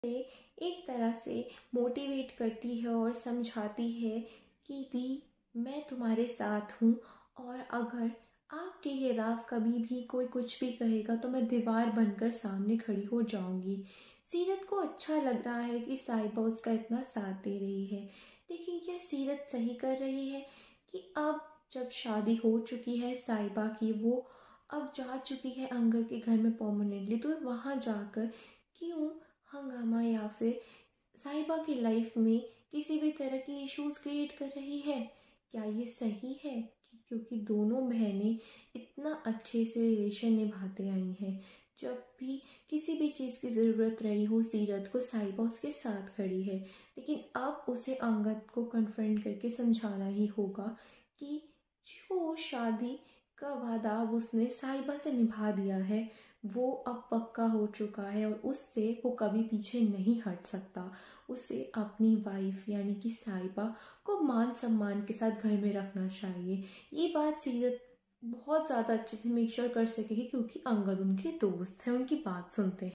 से एक तरह से मोटिवेट करती है और समझाती है कि दी, मैं तुम्हारे साथ हूँ, और अगर आपके खिलाफ कभी भी कोई कुछ भी कहेगा तो मैं दीवार बनकर सामने खड़ी हो जाऊंगी। सीरत को अच्छा लग रहा है कि साहिबा उसका इतना साथ दे रही है, लेकिन क्या सीरत सही कर रही है कि अब जब शादी हो चुकी है साहिबा की, वो अब जा चुकी है अंकल के घर में परमानेंटली, तो वहाँ जाकर क्यों हंगामा या फिर साहिबा की लाइफ में किसी भी तरह की इश्यूज क्रिएट कर रही है? क्या ये सही है? क्योंकि दोनों बहनें इतना अच्छे से रिलेशन निभाते आई हैं, जब भी किसी भी चीज़ की ज़रूरत रही हो सीरत को, साहिबा उसके साथ खड़ी है। लेकिन अब उसे अंगद को कन्फ्रंट करके समझाना ही होगा कि जो शादी का वादा अब उसने साहिबा से निभा दिया है वो अब पक्का हो चुका है, और उससे वो कभी पीछे नहीं हट सकता। उसे अपनी वाइफ यानी कि साहिबा को मान सम्मान के साथ घर में रखना चाहिए। ये बात सीरत बहुत ज़्यादा अच्छे से मेक श्योर कर सकेगी, क्योंकि अंगद उनके दोस्त हैं, उनकी बात सुनते हैं।